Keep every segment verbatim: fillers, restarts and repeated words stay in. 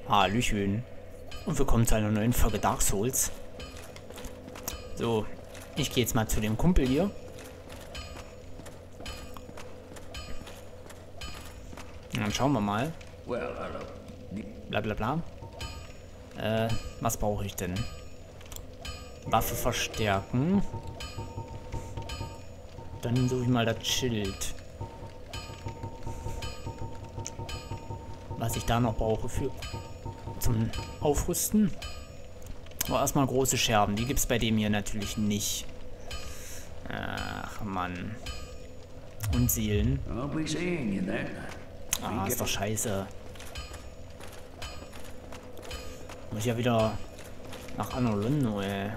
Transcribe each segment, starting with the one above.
Hallöchen und willkommen zu einer neuen Folge Dark Souls. So, ich gehe jetzt mal zu dem Kumpel hier. Und dann schauen wir mal. Bla bla bla. Äh, was brauche ich denn? Waffe verstärken. Dann suche ich mal das Schild. Was ich da noch brauche für zum Aufrüsten. Aber erstmal große Scherben. Die gibt es bei dem hier natürlich nicht. Ach Mann. Und Seelen. Ah, ist doch scheiße. Muss ich ja wieder nach Anolunno, ey.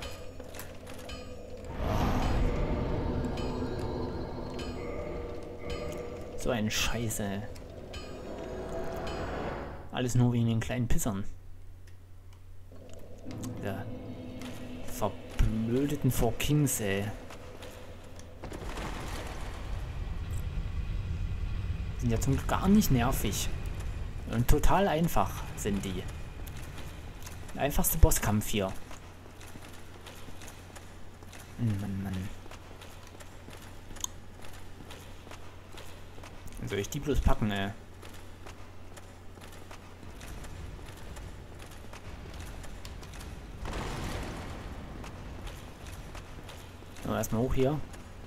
So ein Scheiße. Alles nur wegen den kleinen Pissern. Der verblödeten Four Kings, ey. Sind ja zum Glück gar nicht nervig. Und total einfach sind die. Der einfachste Bosskampf hier. Mann, Mann. Soll ich die bloß packen, ey? So, erstmal hoch hier.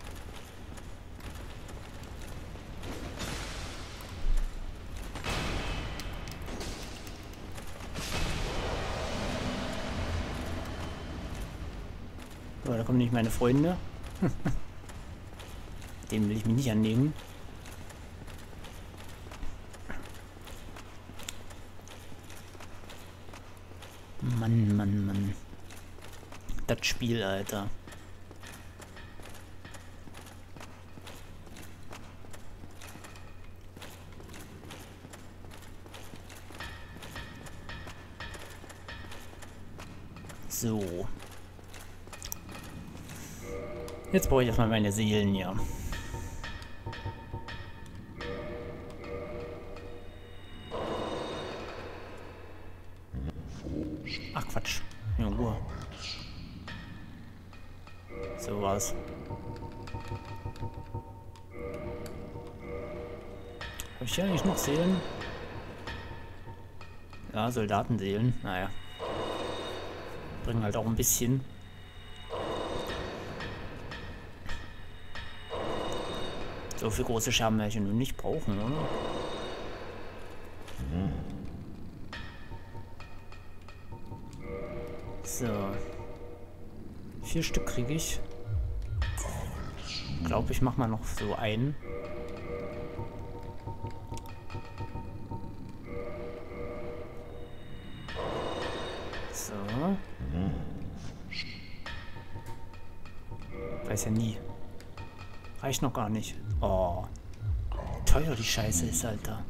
So, da kommen nicht meine Freunde. Dem will ich mich nicht anlegen. Mann, Mann, Mann. Das Spiel, Alter. So. Jetzt brauche ich erstmal meine Seelen hier. Ach Quatsch. Ja, Ruhe. So war's. Habe ich hier eigentlich noch Seelen? Ja, Soldatenseelen. Naja. Bringen halt auch ein bisschen. So viel große Scherben werde ich nun nicht brauchen, oder? So. Vier Stück kriege ich. Ich glaube, ich mache mal noch so einen. So. Weiß ja nie. Reicht noch gar nicht. Oh. Teuer die Scheiße ist, Alter.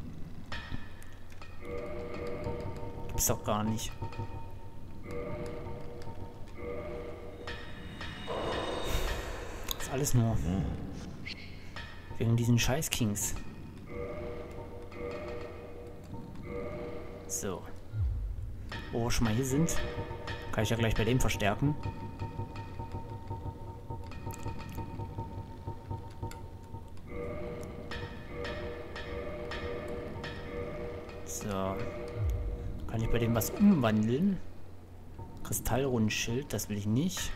Gibt's doch gar nicht. Das ist alles nur wegen diesen Scheiß Kings. So. Wo wir schon mal hier sind, kann ich ja gleich bei dem verstärken. So. Kann ich bei dem was umwandeln? Kristallrundschild, das will ich nicht.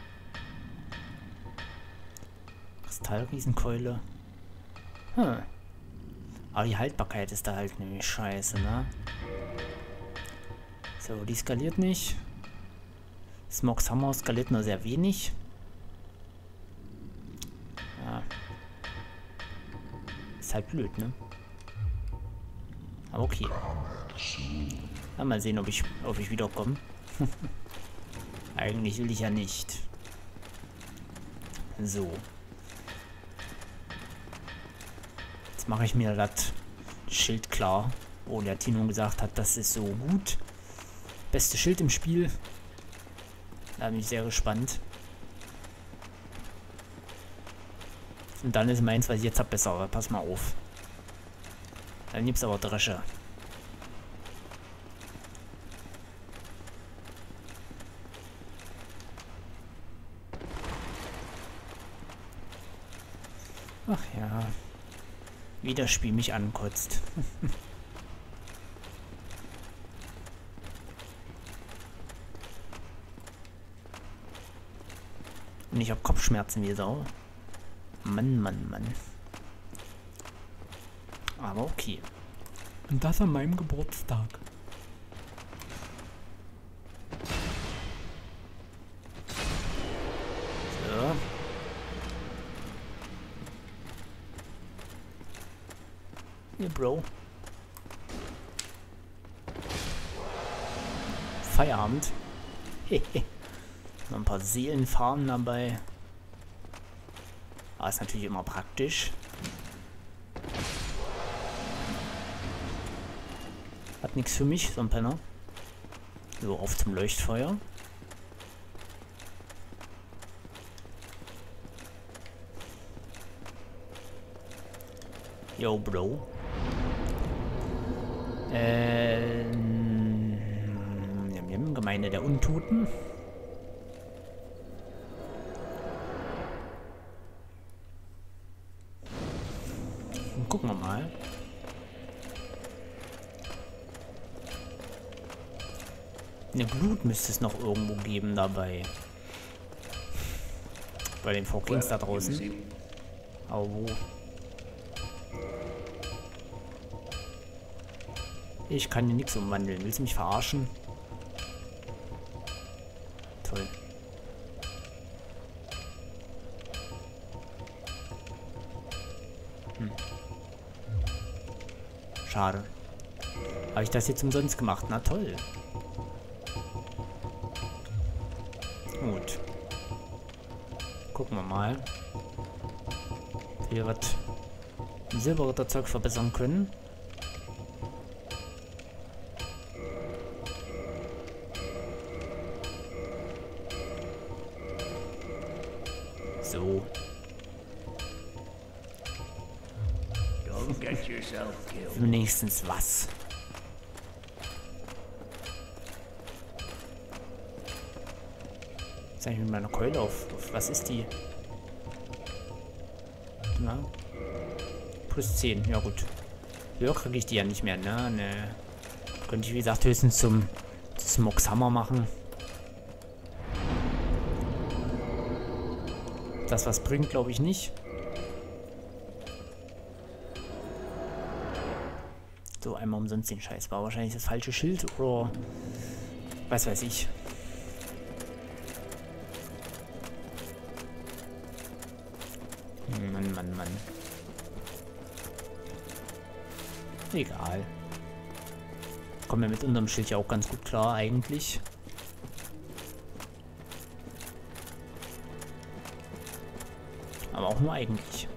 Kristallriesenkeule. Hm. Aber die Haltbarkeit ist da halt nämlich scheiße, ne? So, die skaliert nicht. Smogs Hammer skaliert nur sehr wenig. Ja. Ist halt blöd, ne? Aber okay. Ja, mal sehen, ob ich, ob ich wiederkomme. Eigentlich will ich ja nicht. So. Jetzt mache ich mir das Schild klar, wo der Tino gesagt hat, das ist so gut. Beste Schild im Spiel. Da bin ich sehr gespannt. Und dann ist meins, was ich jetzt habe, besser. Aber pass mal auf. Dann gibt's aber Dresche. Ach ja. Wie das Spiel mich ankotzt. Und ich habe Kopfschmerzen wie Sau. Mann, Mann, Mann. Aber okay. Und das an meinem Geburtstag. So. Hier, Bro. Feierabend. Hehe. Noch ein paar Seelenfarben dabei. Aber ist natürlich immer praktisch. Hat nichts für mich, so ein Penner. So, auf zum Leuchtfeuer. Yo, Bro. Ähm, Gemeinde der Untoten. Gucken wir mal. Eine Glut müsste es noch irgendwo geben dabei. Bei den V Kings da draußen. Aber wo? Ich kann hier nichts umwandeln. Willst du mich verarschen? Toll. Hm. Schade. Habe ich das jetzt umsonst gemacht? Na toll. Gut. Gucken wir mal. Hier wird ein Silberritterzeug verbessern können. So. Wenigstens was. Jetzt eigentlich mit meiner Keule auf, auf. Was ist die? Na? Plus zehn. Ja gut. Höher kriege ich die ja nicht mehr, ne? Ne. Könnte ich wie gesagt höchstens zum Smogshammer machen. Das was bringt, glaube ich nicht. So, einmal umsonst den Scheiß. War wahrscheinlich das falsche Schild oder was weiß ich. Mann, Mann, Mann. Egal. Kommen wir mit unserem Schild ja auch ganz gut klar, eigentlich. Aber auch nur eigentlich.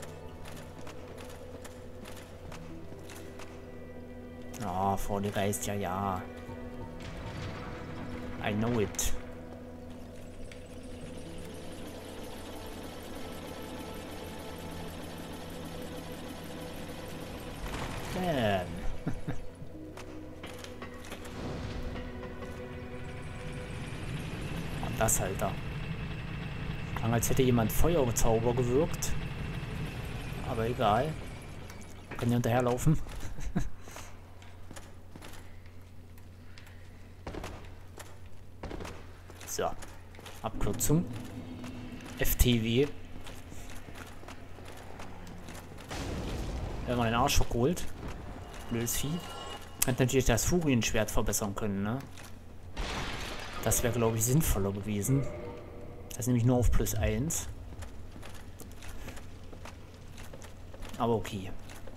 Ah, oh, vor der Geist, ja, ja. I know it. Bam. Und das, Alter. Klang, als hätte jemand Feuerzauber gewirkt. Aber egal. Können wir hinterherlaufen. So. Abkürzung. F T W. Wir haben den Arsch verkohlt. Blödes Vieh. Hätte natürlich das Furienschwert verbessern können, ne? Das wäre, glaube ich, sinnvoller gewesen. Das ist nämlich nur auf plus eins. Aber okay.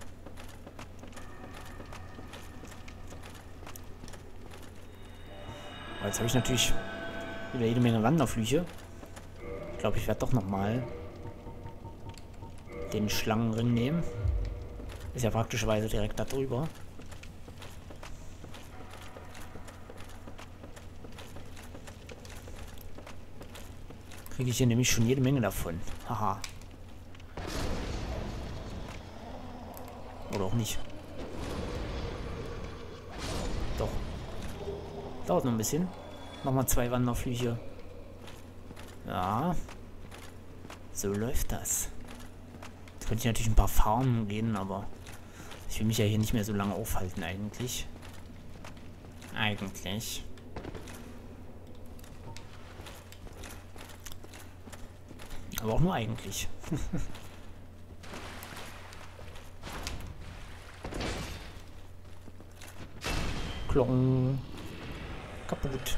Aber jetzt habe ich natürlich wieder jede Menge Wanderflüche. Ich glaube, ich werde doch nochmal den Schlangenring nehmen. Ist ja praktischerweise direkt da drüber. Kriege ich hier nämlich schon jede Menge davon. Haha. Oder auch nicht. Doch. Dauert noch ein bisschen. Nochmal zwei Wanderflüche. Ja. So läuft das. Jetzt Könnte ich natürlich ein paar Farmen gehen, aber ich will mich ja hier nicht mehr so lange aufhalten eigentlich. Eigentlich. Aber auch nur eigentlich. Klong. Kaputt.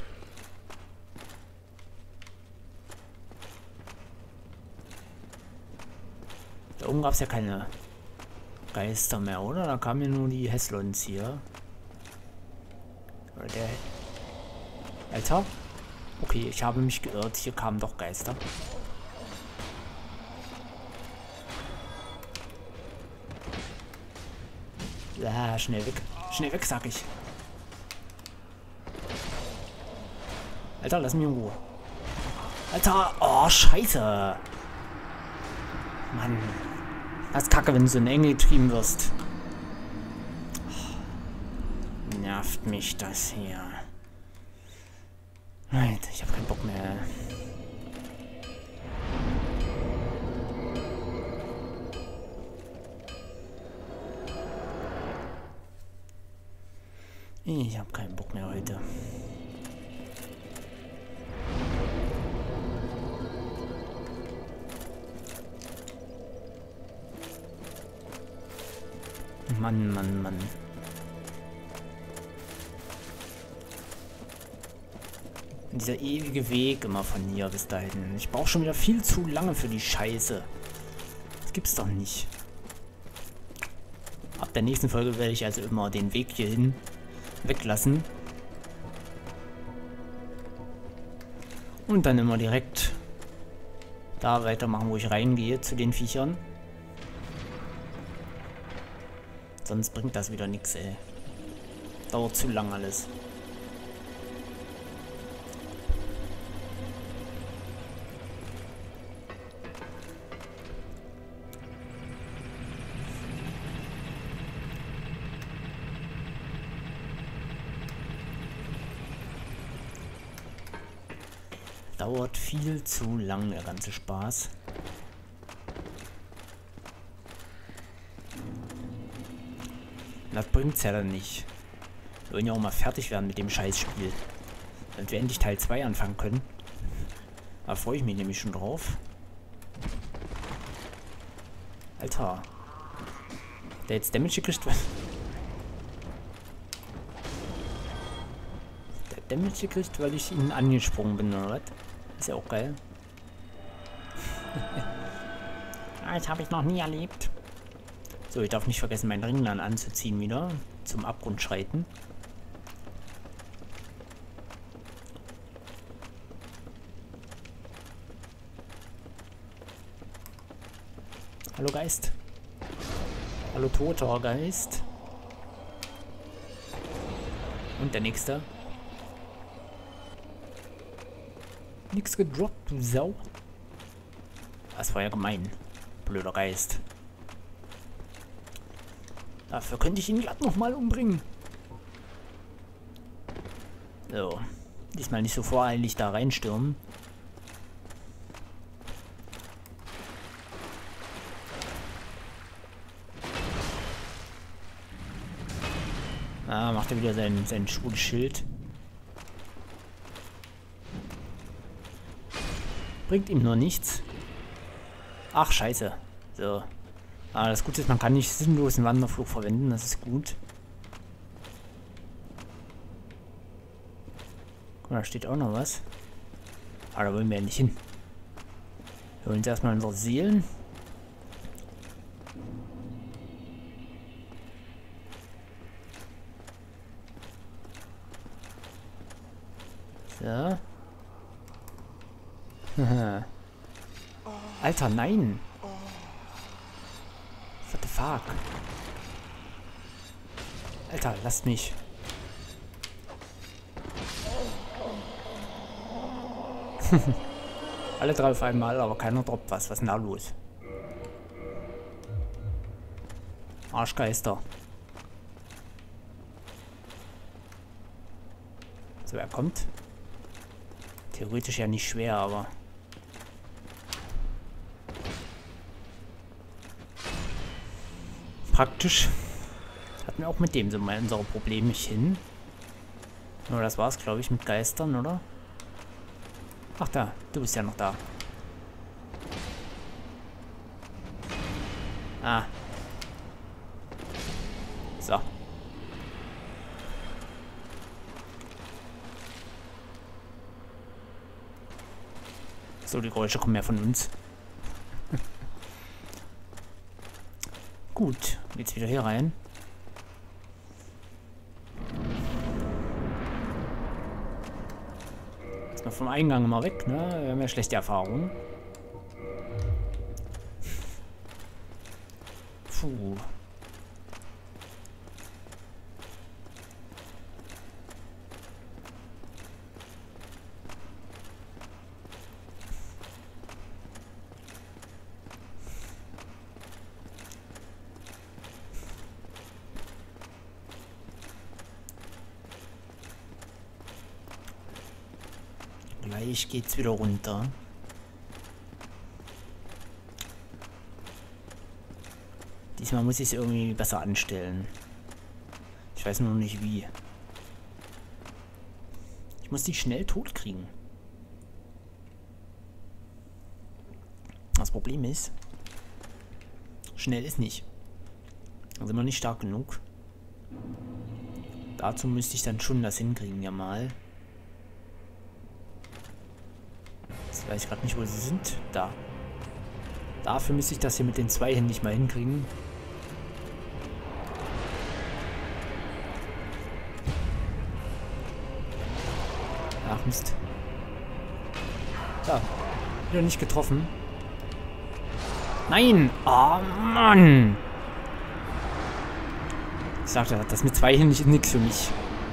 Da oben gab es ja keine Geister mehr, oder? Da kamen ja nur die Heslons hier. Oder der... Alter? Okay, ich habe mich geirrt. Hier kamen doch Geister. Ja, schnell weg. Schnell weg, sag ich. Alter, lass mich in Ruhe. Alter, oh, scheiße. Mann. Das ist kacke, wenn du so in Enge getrieben wirst. Oh, nervt mich das hier. Nein, ich habe keinen Bock mehr. Ich habe keinen Bock mehr heute. Mann, Mann, Mann. Dieser ewige Weg immer von hier bis dahin. Ich brauche schon wieder viel zu lange für die Scheiße. Das gibt's doch nicht. Ab der nächsten Folge werde ich also immer den Weg hierhin weglassen. Und dann immer direkt da weitermachen, wo ich reingehe zu den Viechern. Sonst bringt das wieder nichts, ey. Dauert zu lang alles. Dauert viel zu lang, der ganze Spaß. Das bringt's ja dann nicht. Wir wollen ja auch mal fertig werden mit dem Scheißspiel. Damit wir endlich Teil zwei anfangen können. Da freue ich mich nämlich schon drauf. Alter. Der jetzt Damage gekriegt? Der Damage gekriegt, weil ich ihn angesprungen bin, oder was? Ist ja auch geil. Das habe ich noch nie erlebt. So, ich darf nicht vergessen, meinen Ring dann anzuziehen wieder. Zum Abgrund schreiten. Hallo Geist. Hallo toter Geist. Und der nächste. Nix gedroppt, du Sau. Das war ja gemein. Blöder Geist. Dafür könnte ich ihn glatt nochmal umbringen. So. Diesmal nicht so voreilig da reinstürmen. Ah, macht er wieder sein, sein schwules Schild. Bringt ihm nur nichts. Ach, scheiße. So. Ah, das Gute ist, man kann nicht sinnlos einen Wanderflug verwenden. Das ist gut. Guck mal, da steht auch noch was. Aber da wollen wir ja nicht hin. Wir holen uns erstmal unsere Seelen. So. Alter, nein. What the fuck? Alter, lasst mich. Alle drei auf einmal, aber keiner droppt was. Was ist denn da los? Arschgeister. So, er kommt. Theoretisch ja nicht schwer, aber... praktisch. Hatten wir auch mit dem so mal unsere Problemchen. Nur das war's, glaube ich, mit Geistern, oder? Ach da, du bist ja noch da. Ah. So. So, die Geräusche kommen ja von uns. Gut, jetzt wieder hier rein. Jetzt mal vom Eingang mal weg, ne? Wir haben ja schlechte Erfahrungen. Puh. Gleich geht's wieder runter. Diesmal muss ich es irgendwie besser anstellen. Ich weiß nur nicht wie. Ich muss die schnell tot kriegen. Das Problem ist, schnell ist nicht. Da sind wir nicht stark genug. Dazu müsste ich dann schon das hinkriegen, ja mal. Jetzt weiß ich gerade nicht, wo sie sind. Da. Dafür müsste ich das hier mit den zwei Händen nicht mal hinkriegen. Ach Mist. Da. Wieder nicht getroffen. Nein! Oh Mann! Ich sagte, das mit zwei Händen ist nichts für mich.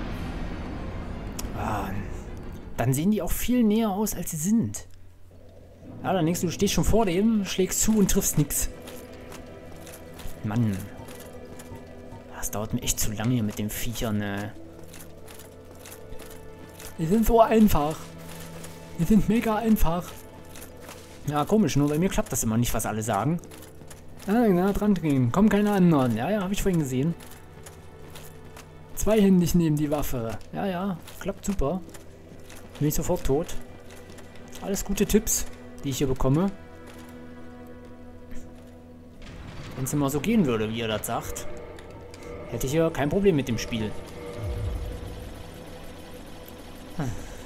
Ah, dann sehen die auch viel näher aus, als sie sind. Ja, dann denkst du, du stehst schon vor dem, schlägst zu und triffst nichts. Mann. Das dauert mir echt zu lange hier mit den Viechern, ne? Die sind so einfach. Die sind mega einfach. Ja, komisch, nur bei mir klappt das immer nicht, was alle sagen. Ah, na, dran gehen. Kommen keine anderen. Ja, ja, habe ich vorhin gesehen. Zweihändig neben die Waffe. Ja, ja, klappt super. Bin ich sofort tot. Alles gute Tipps, die ich hier bekomme. Wenn es immer so gehen würde, wie ihr das sagt, hätte ich hier kein Problem mit dem Spiel. Hm.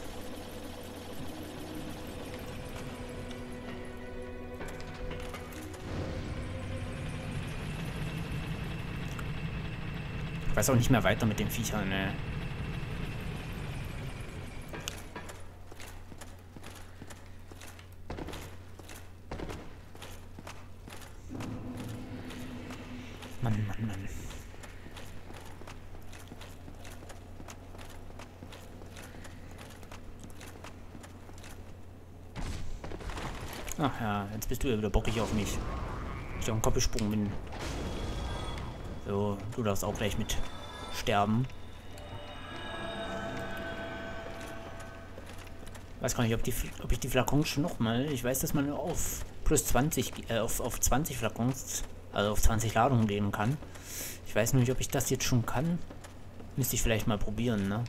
Ich weiß auch nicht mehr weiter mit den Viechern, ne? Mann, Mann, Mann. Ach ja, jetzt bist du ja wieder bockig auf mich. Ich auf den Kopf gesprungen bin. So, du darfst auch gleich mit sterben. Weiß gar nicht, ob, die, ob ich die Flakons schon nochmal... Ich weiß, dass man auf plus zwanzig, äh, auf, auf zwanzig Flakons, also auf zwanzig Ladungen gehen kann. Ich weiß nur nicht, ob ich das jetzt schon kann. Müsste ich vielleicht mal probieren, ne?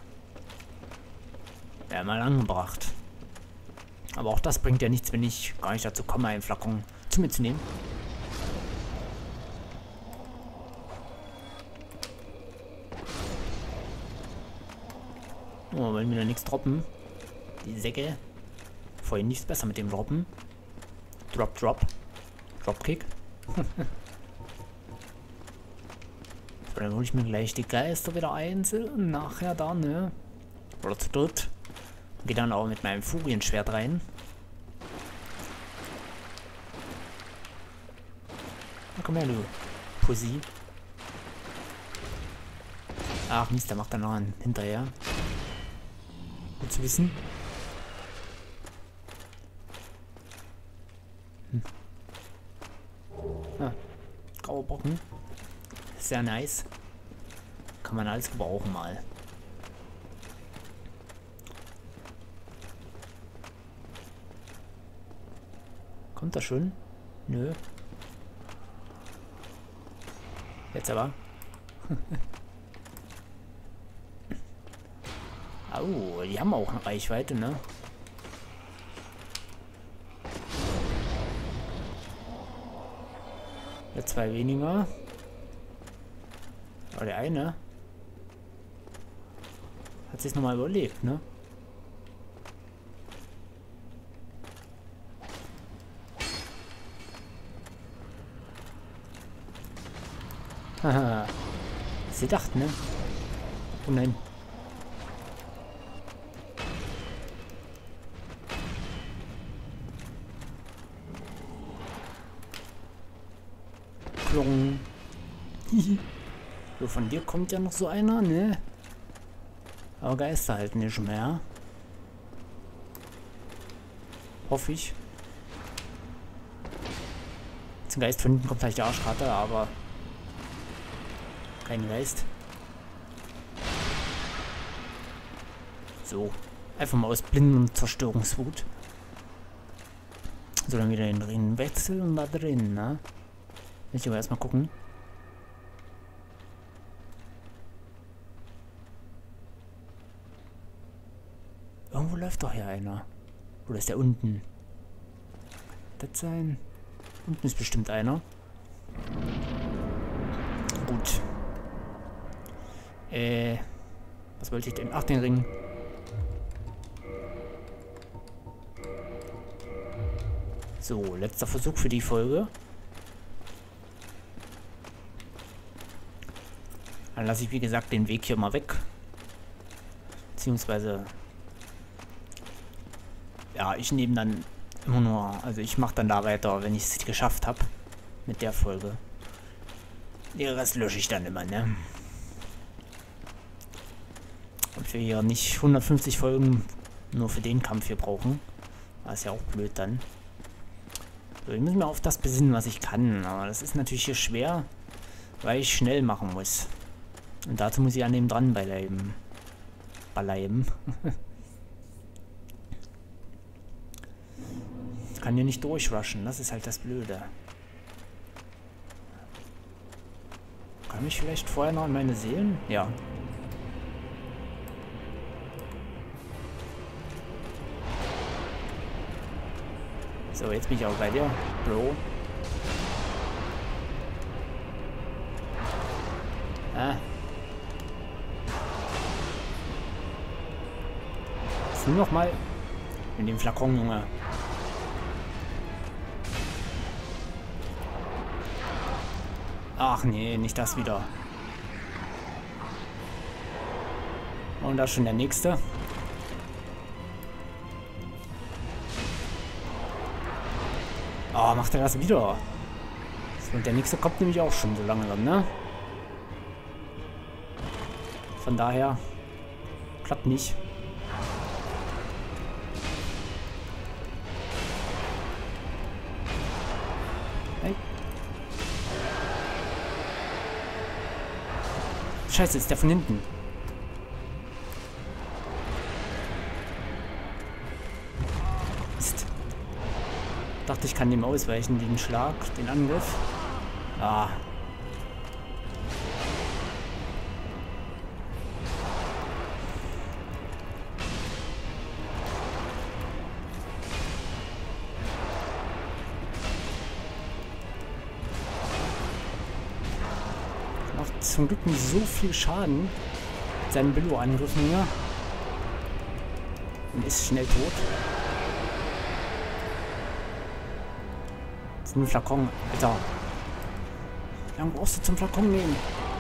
Wäre mal angebracht. Aber auch das bringt ja nichts, wenn ich gar nicht dazu komme, einen Flakon zu mir zu nehmen. Oh, wollen wir da nichts droppen? Die Säcke. Vorhin nichts besser mit dem Droppen. Drop, Drop. Dropkick. So, dann hole ich mir gleich die Geister wieder einzeln. Nachher dann, ne? Oder zu dritt. Gehe dann auch mit meinem Furienschwert rein. Na komm her, du Pussy. Ach Mist, der macht dann noch einen hinterher. Gut zu wissen. Hm. Ah, graue Brocken. Sehr nice. Kann man alles gebrauchen mal. Kommt das schon? Nö. Jetzt aber. Oh, die haben auch eine Reichweite, ne? Ja, zwei weniger. Aber der eine hat sich nochmal überlegt, ne? Haha. Sie dachten, ne? Oh nein. Klong. So, von dir kommt ja noch so einer, ne? Aber Geister halt nicht mehr. Hoffe ich. Jetzt ein Geist von hinten kommt vielleicht der Arschkarte, aber kein Geist. So. Einfach mal aus blindem Zerstörungswut. So, dann wieder den Drehen wechseln und da drin, ne? Ich aber erstmal gucken. Irgendwo läuft doch hier einer. Oder ist der unten? Das sein? Unten ist bestimmt einer. Gut. Äh. Was wollte ich denn? Ach, den Ring. So, letzter Versuch für die Folge. Dann lasse ich, wie gesagt, den Weg hier mal weg. Beziehungsweise... Ja, ich nehme dann immer nur... Also ich mache dann da weiter, wenn ich es geschafft habe. Mit der Folge. Den Rest lösche ich dann immer, ne? Und wir hier nicht hundertfünfzig Folgen nur für den Kampf hier brauchen. Das ist ja auch blöd dann. So, ich muss mir auf das besinnen, was ich kann. Aber das ist natürlich hier schwer, weil ich schnell machen muss. Und dazu muss ich an dem dran bleiben. Bleiben. Ich kann hier nicht durchrushen, das ist halt das Blöde. Kann ich vielleicht vorher noch in meine Seelen? Ja. So, jetzt bin ich auch bei dir, Bro. Ah. Jetzt nur noch mal in dem Flakon, Junge. Ach nee, nicht das wieder. Und da schon der nächste. Oh, macht er das wieder? Und der nächste kommt nämlich auch schon so langsam, ne? Von daher klappt nicht. Hey. Scheiße, ist der von hinten. Mist. Dachte, ich kann dem ausweichen, den Schlag, den Angriff. Ah. Macht zum Glück nicht so viel Schaden mit seinen Billo-Angriffen hier. Und ist schnell tot. Jetzt nur Flakon, Alter. Wie lange brauchst du zum Flakon nehmen?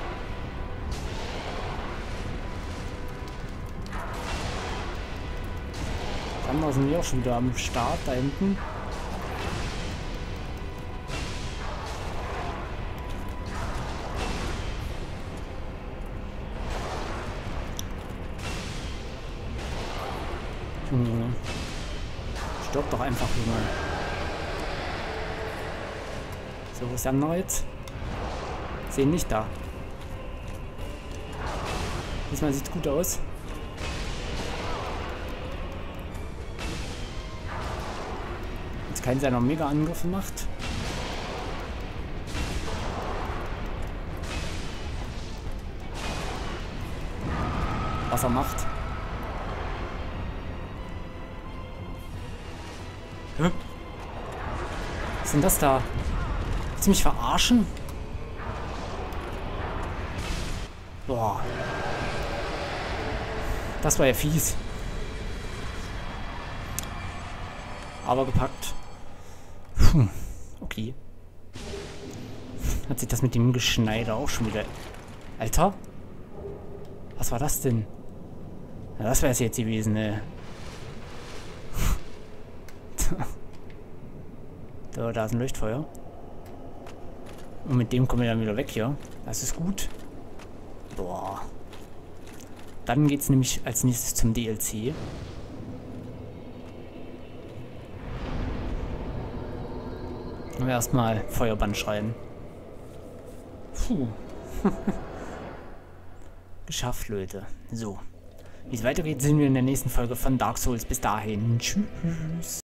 Die anderen sind ja auch schon wieder am Start da hinten. Junge. Stirb doch einfach, Junge. So, wo ist der andere jetzt? Sehen nicht da. Diesmal sieht es gut aus. Jetzt keinen seiner Mega-Angriffe macht. was er macht. Hä? Was ist denn das da? Willst du mich verarschen? Boah. Das war ja fies. Aber gepackt. Puh. Okay. Hat sich das mit dem Geschneider auch schon wieder... Alter? Was war das denn? Ja, das wäre es jetzt gewesen, ey. Da, da ist ein Leuchtfeuer. Und mit dem kommen wir dann wieder weg hier. Das ist gut. Boah. Dann geht's nämlich als nächstes zum D L C. Und erstmal Feuerband schreien. Puh. Geschafft, Leute. So. Wie es weitergeht, sehen wir in der nächsten Folge von Dark Souls. Bis dahin. Tschüss.